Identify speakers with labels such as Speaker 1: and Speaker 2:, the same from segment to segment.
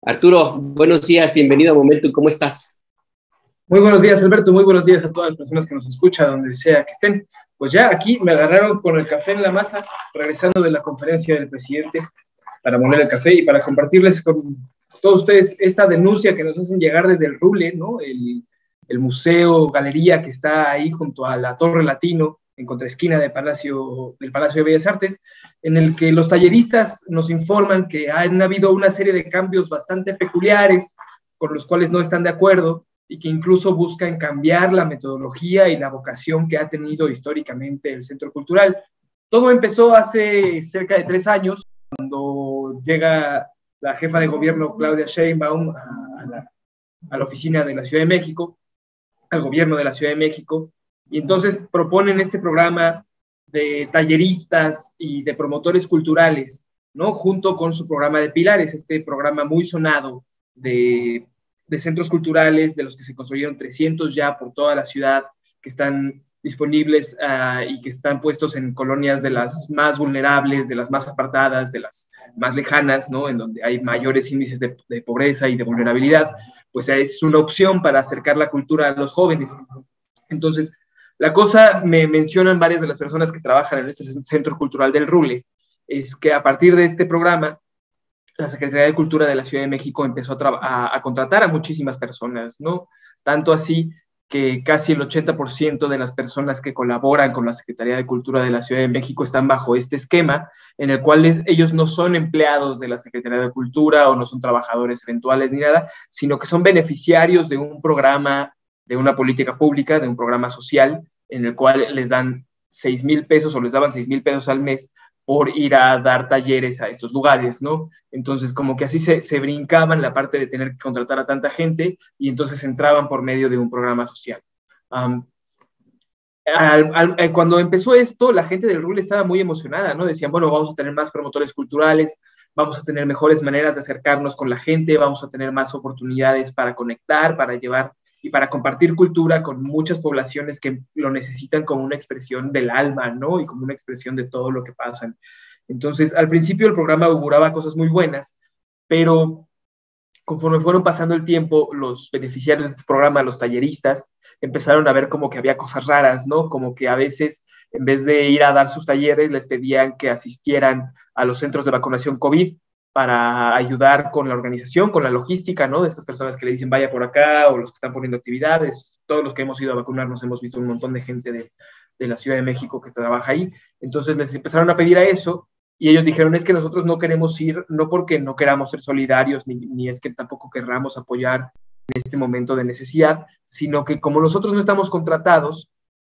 Speaker 1: Arturo, buenos días, bienvenido a Momentum, ¿cómo estás?
Speaker 2: Muy buenos días, Alberto, muy buenos días a todas las personas que nos escuchan, donde sea que estén. Pues ya aquí me agarraron con el café en la masa, regresando de la conferencia del presidente para moler el café y para compartirles con todos ustedes esta denuncia que nos hacen llegar desde el Rule, ¿no? El museo, galería que está ahí junto a la Torre Latino, en contraesquina del Palacio de Bellas Artes, en el que los talleristas nos informan que han habido una serie de cambios bastante peculiares con los cuales no están de acuerdo y que incluso buscan cambiar la metodología y la vocación que ha tenido históricamente el Centro Cultural. Todo empezó hace cerca de 3 años, cuando llega la jefa de gobierno Claudia Sheinbaum a la oficina de la Ciudad de México, al gobierno de la Ciudad de México, y entonces proponen este programa de talleristas y de promotores culturales, ¿no? Junto con su programa de Pilares, este programa muy sonado de centros culturales, de los que se construyeron 300 ya por toda la ciudad, que están disponibles y que están puestos en colonias de las más vulnerables, de las más apartadas, de las más lejanas, ¿no? En donde hay mayores índices de pobreza y de vulnerabilidad, pues es una opción para acercar la cultura a los jóvenes. Entonces, la cosa, me mencionan varias de las personas que trabajan en este Centro Cultural del Rule, es que a partir de este programa, la Secretaría de Cultura de la Ciudad de México empezó a contratar a muchísimas personas, ¿no? Tanto así que casi el 80% de las personas que colaboran con la Secretaría de Cultura de la Ciudad de México están bajo este esquema, en el cual ellos no son empleados de la Secretaría de Cultura o no son trabajadores eventuales ni nada, sino que son beneficiarios de un programa, de una política pública, de un programa social, en el cual les dan 6,000 pesos o les daban 6,000 pesos al mes por ir a dar talleres a estos lugares, ¿no? Entonces, como que así se brincaban la parte de tener que contratar a tanta gente y entonces entraban por medio de un programa social. Cuando empezó esto, la gente del RUL estaba muy emocionada, ¿no? Decían, bueno, vamos a tener más promotores culturales, vamos a tener mejores maneras de acercarnos con la gente, vamos a tener más oportunidades para conectar, para llevar y para compartir cultura con muchas poblaciones que lo necesitan como una expresión del alma, ¿no? Y como una expresión de todo lo que pasan. Entonces, al principio el programa auguraba cosas muy buenas, pero conforme fueron pasando el tiempo, los beneficiarios de este programa, los talleristas, empezaron a ver como que había cosas raras, ¿no? Como que a veces, en vez de ir a dar sus talleres, les pedían que asistieran a los centros de vacunación COVID para ayudar con la organización, con la logística, ¿no? De estas personas que le dicen vaya por acá, o los que están poniendo actividades. Todos los que hemos ido a vacunarnos hemos visto un montón de gente de la Ciudad de México que trabaja ahí. Entonces les empezaron a pedir a eso, y ellos dijeron, es que nosotros no queremos ir, no porque no queramos ser solidarios, ni es que tampoco querramos apoyar en este momento de necesidad, sino que como nosotros no estamos contratados,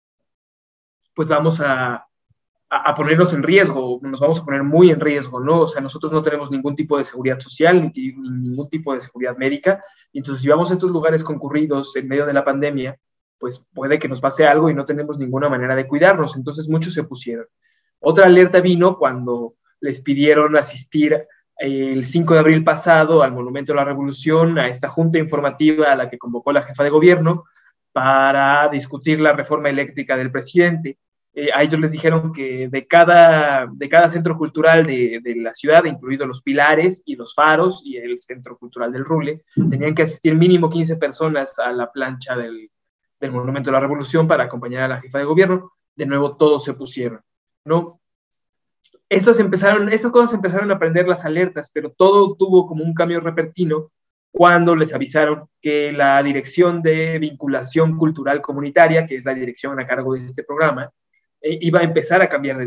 Speaker 2: pues vamos a ponernos en riesgo, nos vamos a poner muy en riesgo, ¿no? O sea, nosotros no tenemos ningún tipo de seguridad social, ni ningún tipo de seguridad médica, y entonces si vamos a estos lugares concurridos en medio de la pandemia, pues puede que nos pase algo y no tenemos ninguna manera de cuidarnos, entonces muchos se opusieron. Otra alerta vino cuando les pidieron asistir el 5 de abril pasado al Monumento a la Revolución, a esta junta informativa a la que convocó la jefa de gobierno para discutir la reforma eléctrica del presidente. A ellos les dijeron que de cada centro cultural de la ciudad, incluidos los Pilares y los Faros y el Centro Cultural del Rule, tenían que asistir mínimo 15 personas a la plancha del Monumento a la Revolución para acompañar a la jefa de gobierno. De nuevo, todos se pusieron, ¿no? Estas cosas empezaron a prender las alertas, pero todo tuvo como un cambio repentino cuando les avisaron que la Dirección de Vinculación Cultural Comunitaria, que es la dirección a cargo de este programa, iba a empezar a cambiar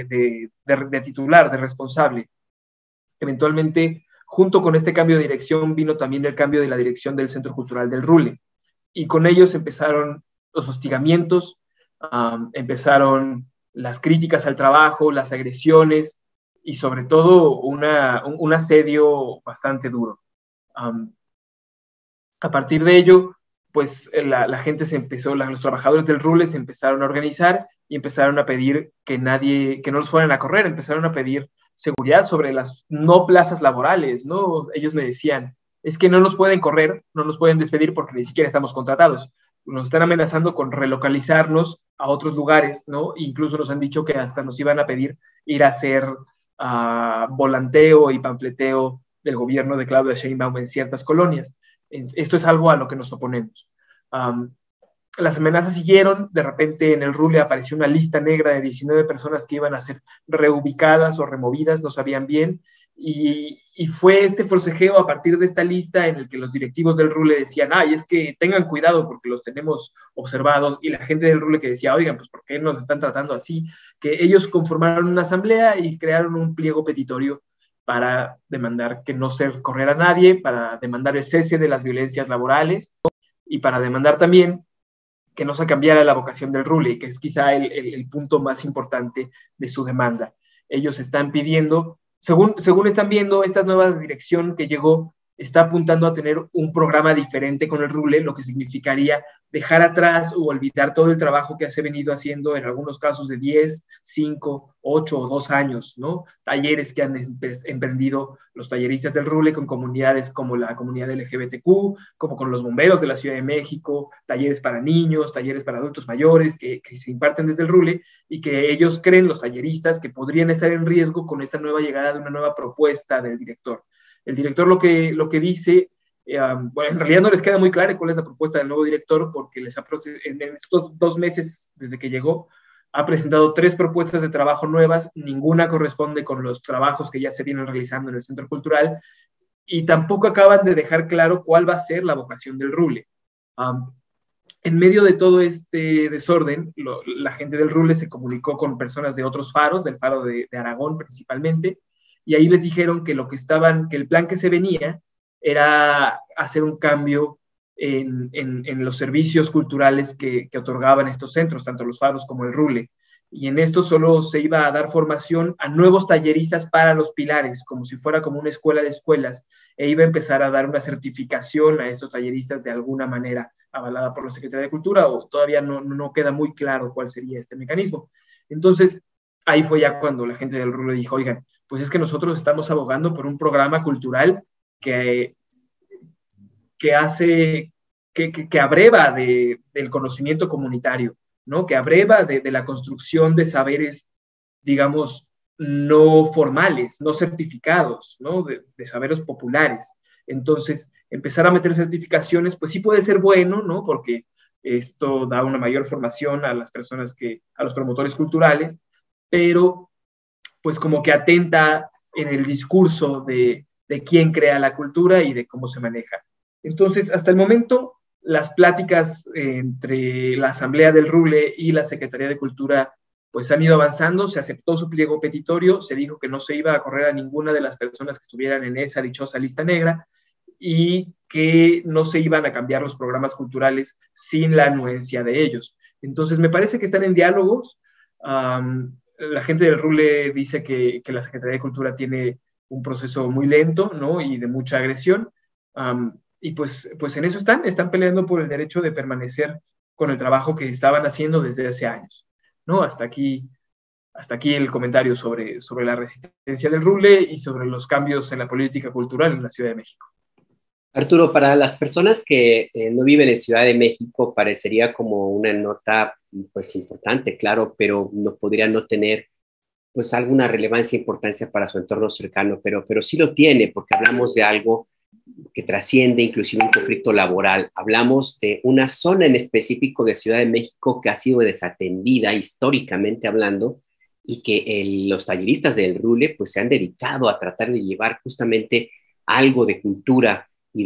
Speaker 2: de titular, de responsable. Eventualmente, junto con este cambio de dirección, vino también el cambio de la dirección del Centro Cultural del Rule. Y con ellos empezaron los hostigamientos, empezaron las críticas al trabajo, las agresiones y sobre todo un asedio bastante duro. A partir de ello, pues la gente los trabajadores del RULE se empezaron a organizar y empezaron a pedir que no los fueran a correr, empezaron a pedir seguridad sobre las no plazas laborales, ¿no? Ellos me decían, es que no nos pueden correr, no nos pueden despedir porque ni siquiera estamos contratados. Nos están amenazando con relocalizarnos a otros lugares, ¿no? Incluso nos han dicho que hasta nos iban a pedir ir a hacer volanteo y panfleteo del gobierno de Claudia Sheinbaum en ciertas colonias. Esto es algo a lo que nos oponemos. Las amenazas siguieron, de repente en el RULE apareció una lista negra de 19 personas que iban a ser reubicadas o removidas, no sabían bien, y fue este forcejeo a partir de esta lista en el que los directivos del RULE decían, ay, es que tengan cuidado porque los tenemos observados, y la gente del RULE que decía, oigan, pues ¿por qué nos están tratando así? Que ellos conformaron una asamblea y crearon un pliego petitorio para demandar que no se corriera a nadie, para demandar el cese de las violencias laborales y para demandar también que no se cambiara la vocación del RULE, que es quizá el punto más importante de su demanda. Ellos están pidiendo, según están viendo, esta nueva dirección que llegó está apuntando a tener un programa diferente con el RULE, lo que significaría dejar atrás o olvidar todo el trabajo que se ha venido haciendo en algunos casos de 10, 5, 8 o 2 años, ¿no? Talleres que han emprendido los talleristas del RULE con comunidades como la comunidad LGBTQ, como con los bomberos de la Ciudad de México, talleres para niños, talleres para adultos mayores que se imparten desde el RULE y que ellos creen, los talleristas, que podrían estar en riesgo con esta nueva llegada de una nueva propuesta del director. El director lo que dice, bueno, en realidad no les queda muy claro cuál es la propuesta del nuevo director, porque en estos 2 meses desde que llegó, ha presentado 3 propuestas de trabajo nuevas, ninguna corresponde con los trabajos que ya se vienen realizando en el Centro Cultural, y tampoco acaban de dejar claro cuál va a ser la vocación del RULE. En medio de todo este desorden, la gente del RULE se comunicó con personas de otros faros, del faro de Aragón principalmente, y ahí les dijeron que que el plan que se venía era hacer un cambio en los servicios culturales que otorgaban estos centros, tanto los faros como el RULE. Y en esto solo se iba a dar formación a nuevos talleristas para los pilares, como si fuera como una escuela de escuelas, e iba a empezar a dar una certificación a estos talleristas de alguna manera, avalada por la Secretaría de Cultura, o todavía no queda muy claro cuál sería este mecanismo. Entonces, ahí fue ya cuando la gente del RULE dijo, oigan, pues es que nosotros estamos abogando por un programa cultural que abreva del conocimiento comunitario, ¿no? Que abreva de la construcción de saberes, digamos, no formales, no certificados, ¿no? De saberes populares. Entonces, empezar a meter certificaciones, pues sí puede ser bueno, ¿no? Porque esto da una mayor formación a las personas a los promotores culturales, pero pues como que atenta en el discurso de quién crea la cultura y de cómo se maneja. Entonces, hasta el momento, las pláticas entre la Asamblea del RULE y la Secretaría de Cultura pues han ido avanzando, se aceptó su pliego petitorio, se dijo que no se iba a correr a ninguna de las personas que estuvieran en esa dichosa lista negra y que no se iban a cambiar los programas culturales sin la anuencia de ellos. Entonces, me parece que están en diálogos. La gente del RULE dice que la Secretaría de Cultura tiene un proceso muy lento, ¿no? Y de mucha agresión. Y pues en eso están peleando por el derecho de permanecer con el trabajo que estaban haciendo desde hace años, ¿no? Hasta aquí el comentario sobre la resistencia del RULE y sobre los cambios en la política cultural en la Ciudad de México.
Speaker 1: Arturo, para las personas que no viven en Ciudad de México, parecería como una nota pues importante, claro, pero no podría no tener pues alguna relevancia e importancia para su entorno cercano, pero sí lo tiene, porque hablamos de algo que trasciende inclusive un conflicto laboral. Hablamos de una zona en específico de Ciudad de México que ha sido desatendida históricamente hablando y que los talleristas del RULE pues se han dedicado a tratar de llevar justamente algo de cultura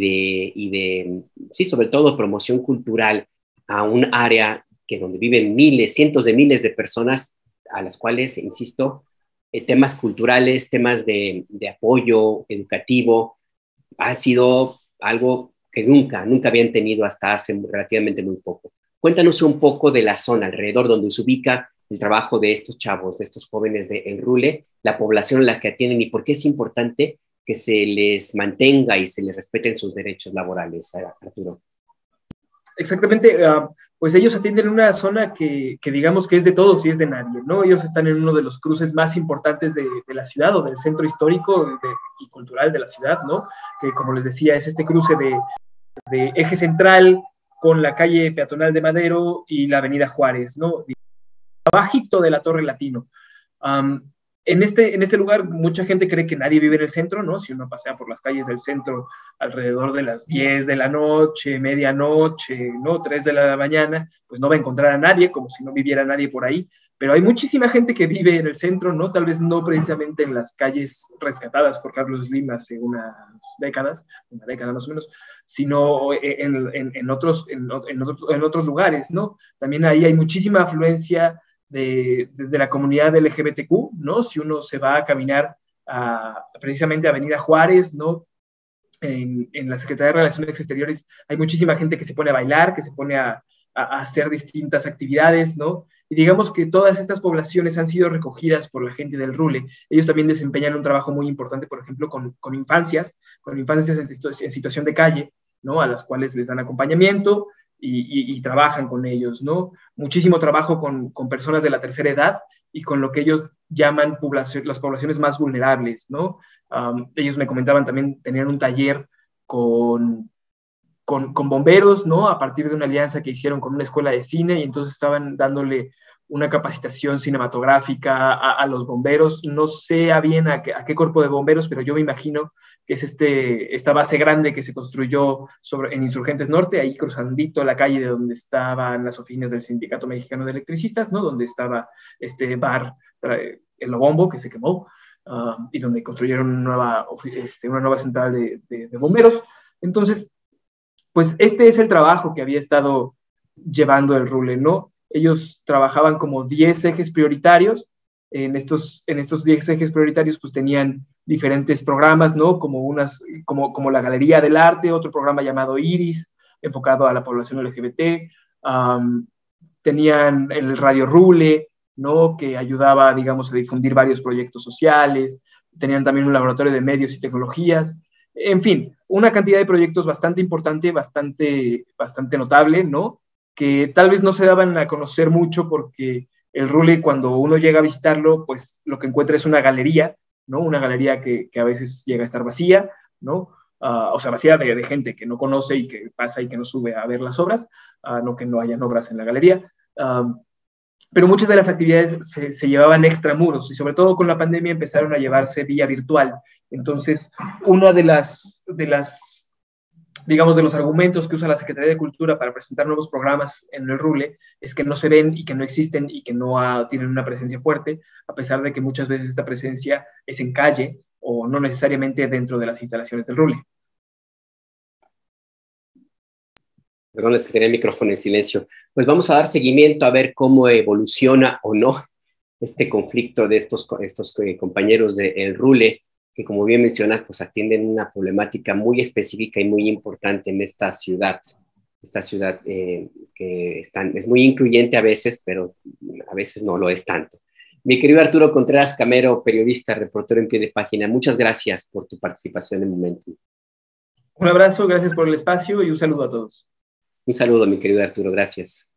Speaker 1: sí, sobre todo promoción cultural a un área donde viven miles, cientos de miles de personas a las cuales, insisto, temas culturales, temas de apoyo educativo, ha sido algo que nunca habían tenido hasta hace relativamente muy poco. Cuéntanos un poco de la zona alrededor donde se ubica el trabajo de estos chavos, de estos jóvenes del RULE, la población a la que atienden y por qué es importante que se les mantenga y se les respeten sus derechos laborales, Arturo.
Speaker 2: Exactamente, pues ellos atienden una zona que digamos que es de todos y es de nadie, ¿no? Ellos están en uno de los cruces más importantes de la ciudad o del centro histórico y cultural de la ciudad, ¿no? Que como les decía, es este cruce de eje central con la calle peatonal de Madero y la avenida Juárez, ¿no? Abajito de la Torre Latino. En este lugar, mucha gente cree que nadie vive en el centro, ¿no? Si uno pasea por las calles del centro alrededor de las 10 de la noche, medianoche, ¿no? 3 de la mañana, pues no va a encontrar a nadie, como si no viviera nadie por ahí. Pero hay muchísima gente que vive en el centro, ¿no? Tal vez no precisamente en las calles rescatadas por Carlos Slim hace unas décadas, una década más o menos, sino en otros lugares, ¿no? También ahí hay muchísima afluencia de la comunidad LGBTQ, ¿no? Si uno se va a caminar precisamente a Avenida Juárez, ¿no? En la Secretaría de Relaciones Exteriores hay muchísima gente que se pone a bailar, que se pone a hacer distintas actividades, ¿no? Y digamos que todas estas poblaciones han sido recogidas por la gente del RULE. Ellos también desempeñan un trabajo muy importante, por ejemplo, con infancias en situación de calle, ¿no? A las cuales les dan acompañamiento y trabajan con ellos, ¿no? Muchísimo trabajo con personas de la tercera edad y con lo que ellos llaman las poblaciones más vulnerables, ¿no? Ellos me comentaban también tener un taller con bomberos, ¿no? A partir de una alianza que hicieron con una escuela de cine y entonces estaban dándole una capacitación cinematográfica a los bomberos. No sé bien a qué cuerpo de bomberos, pero yo me imagino que es esta base grande que se construyó en Insurgentes Norte, ahí cruzandito la calle de donde estaban las oficinas del Sindicato Mexicano de Electricistas, ¿no? Donde estaba este bar, el Lobombo, que se quemó, y donde construyeron una nueva central de bomberos. Entonces, pues este es el trabajo que había estado llevando el RULE, ¿no? Ellos trabajaban como 10 ejes prioritarios. En estos 10 ejes prioritarios, pues tenían diferentes programas, ¿no? Como la Galería del Arte, otro programa llamado Iris, enfocado a la población LGBT. Tenían el Radio RULE, ¿no? Que ayudaba, digamos, a difundir varios proyectos sociales. Tenían también un laboratorio de medios y tecnologías. En fin, una cantidad de proyectos bastante importante, bastante notable, ¿no? Que tal vez no se daban a conocer mucho porque el RULE, cuando uno llega a visitarlo, pues lo que encuentra es una galería, ¿no? Una galería que a veces llega a estar vacía, ¿no? O sea, vacía de gente que no conoce y que pasa y que no sube a ver las obras, no que no hayan obras en la galería. Pero muchas de las actividades se llevaban extramuros y sobre todo con la pandemia empezaron a llevarse vía virtual. Entonces, una de los argumentos que usa la Secretaría de Cultura para presentar nuevos programas en el RULE es que no se ven y que no existen y que no tienen una presencia fuerte, a pesar de que muchas veces esta presencia es en calle o no necesariamente dentro de las instalaciones del RULE.
Speaker 1: Perdón, es que tenía el micrófono en silencio. Pues vamos a dar seguimiento a ver cómo evoluciona o no este conflicto de estos compañeros del RULE, que como bien mencionas, pues atienden una problemática muy específica y muy importante en esta ciudad que es muy incluyente a veces, pero a veces no lo es tanto. Mi querido Arturo Contreras Camero, periodista, reportero en pie de página, muchas gracias por tu participación en Momentum.
Speaker 2: Un abrazo, gracias por el espacio y un saludo a todos.
Speaker 1: Un saludo, mi querido Arturo, gracias.